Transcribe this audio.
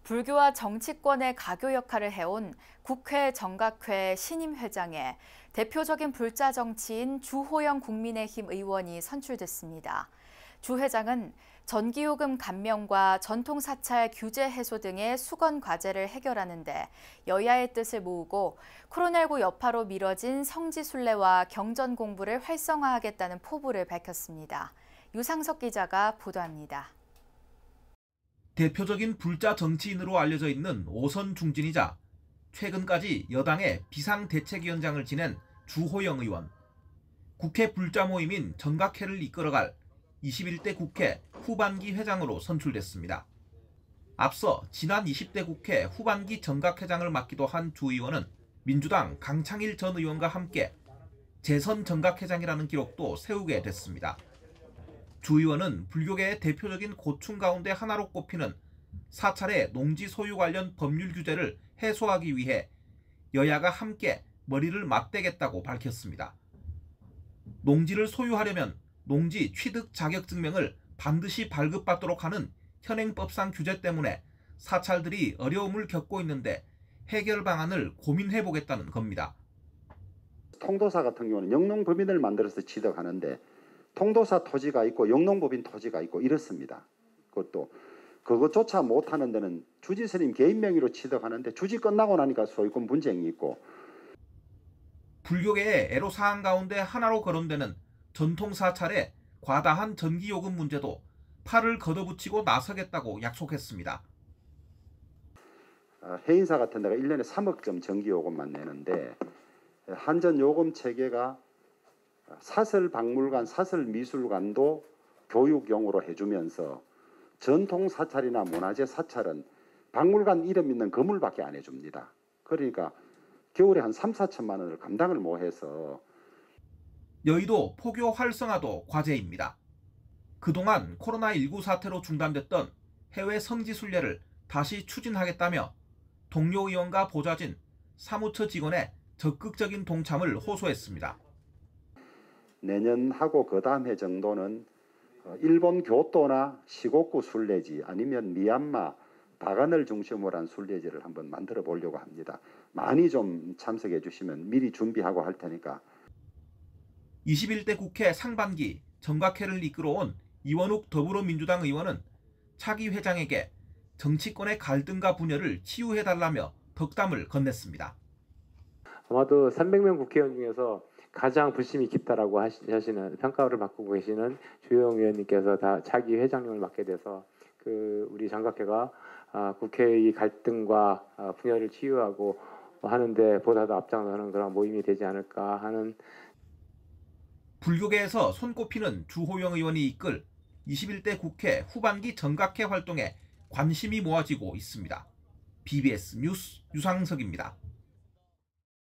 불교와 정치권의 가교 역할을 해온 국회 정각회 신임 회장에 대표적인 불자 정치인 주호영 국민의힘 의원이 선출됐습니다. 주 회장은 전기요금 감면과 전통사찰 규제 해소 등의 수건 과제를 해결하는 데 여야의 뜻을 모으고 코로나19 여파로 미뤄진 성지순례와 경전 공부를 활성화하겠다는 포부를 밝혔습니다. 유상석 기자가 보도합니다. 대표적인 불자 정치인으로 알려져 있는 오선 중진이자 최근까지 여당의 비상대책위원장을 지낸 주호영 의원. 국회 불자 모임인 정각회를 이끌어갈 21대 국회 후반기 회장으로 선출됐습니다. 앞서 지난 20대 국회 후반기 정각회장을 맡기도 한 주 의원은 민주당 강창일 전 의원과 함께 재선 정각회장이라는 기록도 세우게 됐습니다. 주 의원은 불교계의 대표적인 고충 가운데 하나로 꼽히는 사찰의 농지 소유 관련 법률 규제를 해소하기 위해 여야가 함께 머리를 맞대겠다고 밝혔습니다. 농지를 소유하려면 농지 취득 자격증명을 반드시 발급받도록 하는 현행법상 규제 때문에 사찰들이 어려움을 겪고 있는데 해결 방안을 고민해보겠다는 겁니다. 통도사 같은 경우는 영농법인을 만들어서 취득하는데 통도사 토지가 있고 영농법인 토지가 있고 이렇습니다. 그것도 그것조차 못하는 데는 주지스님 개인 명의로 취득하는데 주지 끝나고 나니까 소유권 분쟁이 있고. 불교계의 애로사항 가운데 하나로 거론되는 전통사찰의 과다한 전기요금 문제도 팔을 걷어붙이고 나서겠다고 약속했습니다. 해인사 같은 데가 1년에 3억점 전기요금만 내는데 한전요금 체계가 사설박물관, 사설미술관도 교육용으로 해주면서 전통사찰이나 문화재 사찰은 박물관 이름 있는 건물밖에 안 해줍니다. 그러니까 겨울에 한 3, 4천만 원을 감당을 못해서. 여의도 포교 활성화도 과제입니다. 그동안 코로나19 사태로 중단됐던 해외 성지순례를 다시 추진하겠다며 동료 의원과 보좌진, 사무처 직원의 적극적인 동참을 호소했습니다. 내년하고 그 다음 해 정도는 일본 교토나 시곡구 순례지 아니면 미얀마 바간을 중심으로 한 순례지를 한번 만들어 보려고 합니다. 많이 좀 참석해 주시면 미리 준비하고 할 테니까. 21대 국회 상반기 정각회를 이끌어온 이원욱 더불어민주당 의원은 차기 회장에게 정치권의 갈등과 분열을 치유해달라며 덕담을 건넸습니다. 아마도 300명 국회의원 중에서 가장 불심이 깊다라고 하시는 평가를 받고 계시는 주호영 의원님께서 다 차기 회장님을 맡게 돼서 우리 정각회가 국회의 갈등과 분열을 치유하고 하는데 보다 더 앞장서는 그런 모임이 되지 않을까 하는. 불교계에서 손꼽히는 주호영 의원이 이끌 21대 국회 후반기 정각회 활동에 관심이 모아지고 있습니다. BBS 뉴스 유상석입니다.